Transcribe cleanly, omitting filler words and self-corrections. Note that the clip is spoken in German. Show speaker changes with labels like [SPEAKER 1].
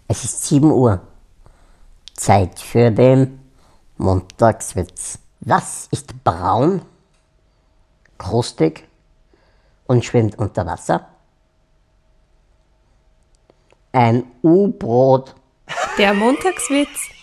[SPEAKER 1] Es ist 7 Uhr. Zeit für den Montagswitz. Was ist braun, krustig und schwimmt unter Wasser? Ein U-Brot.
[SPEAKER 2] Der Montagswitz.